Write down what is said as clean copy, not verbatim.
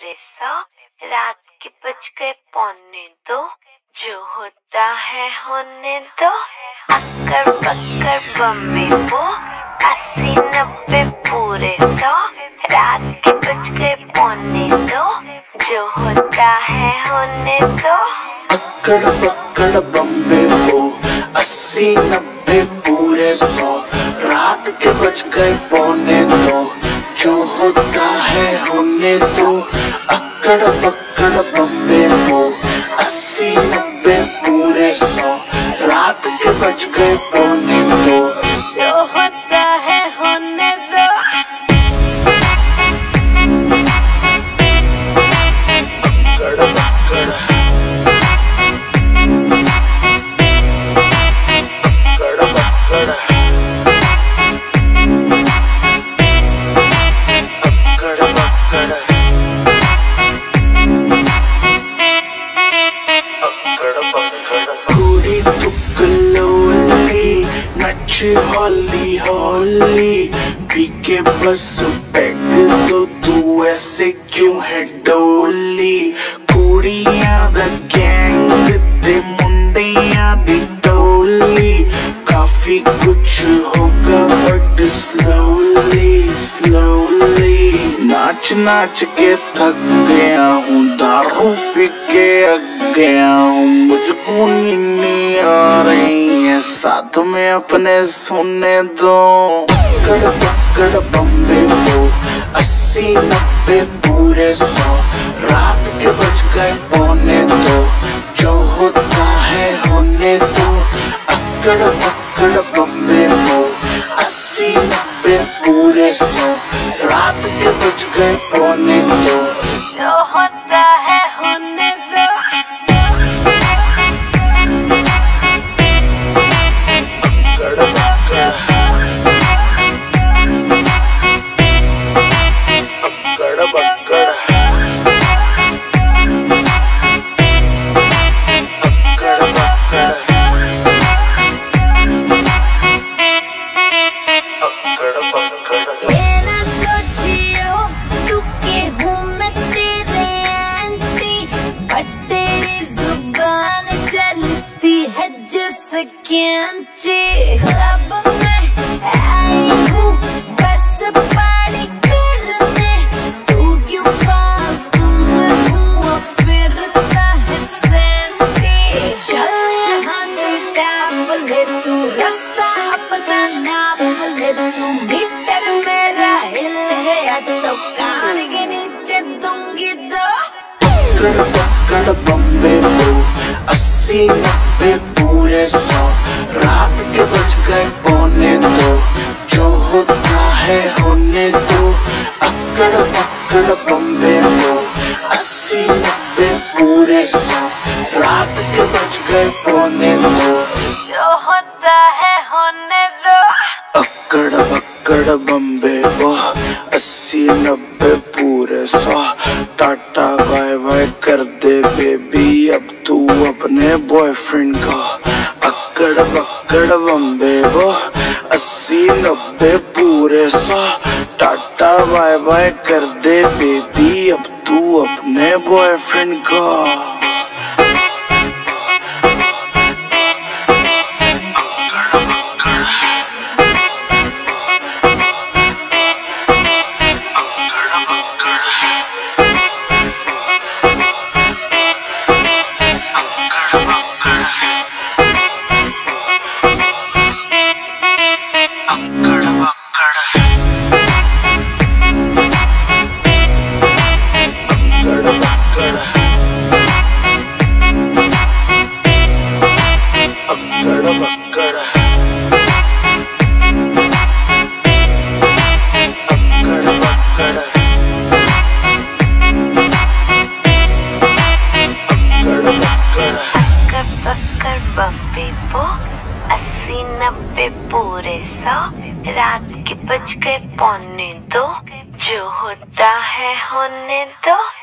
पूरे 100, रात के बज गए 1:45, जो होता है होने दो। अक्कर बक्कर बम्बे वो 80 90 पूरे 100, रात के बज गए 1:45, जो होता है होने दो। अक्कड़ बक्कड़ बम्बे वो 80 90 पूरे 100, रात के बज गए 1:45, जो होता है होने दो। अक्कड़ बक्कड़ बम्बे वो 80 90 पूरे 100, रात के बज गए 1:45, जो होता है होने दो। अक्कड़ बक्कड़ हॉली हॉली पी के बस पैग तो तू ऐसे क्यों है डोली। कुड़ियां दा गैंग ते मुंडियां दी टोली, काफी कुछ होगा बट स्लोली स्लोली। नाच नाच के थक गया हूँ, दारू पी के अग गया हूँ, मुझको नींद आ रही है, साथ में अपने सोने दो। अक्कड़ बक्कड़ बम्बे वो 80 90 पूरे 100, रात के बज गए 1:45, जो होता है होने दो। अक्कड़ बक्कड़ बम्बे वो 80 90 पूरे 100, रात के बज गए 1:45, जो होता है होने दो। अब मैं आई हूँ बस पार्टी करने, तू क्यों फालतू में हुआ फिरता है सैंटी। चल यहाँ से टाप ले तू, रास्ता अपना नाप ले तू, मीटर मेरा हिल गया तो कान के नीचे दूंगी दो। अक्कड़ बक्कड़ बम्बे वो 80 90 पूरे 100, रात के बज गए 1:45, जो होता है होने दो। अक्कड़ बक्कड़ बम्बे वो 80 90 पूरे 100, रात के बज गए 1:45, जो होता है होने दो। अक्कड़ बक्कड़ बम्बे वो 80 90 पूरे 100, टाटा बाय बाय कर दे बेबी अब तू अपने बॉयफ्रेंड का। अक्कड़ बक्कड़ बम्बे वो 80 90 पूरे 100, टाटा बाय बाय कर दे बेबी अब तू अपने बॉयफ्रेंड का। बम्बे वो 80 90 पूरे 100, रात के बज गए 1:45, जो होता है होने दो।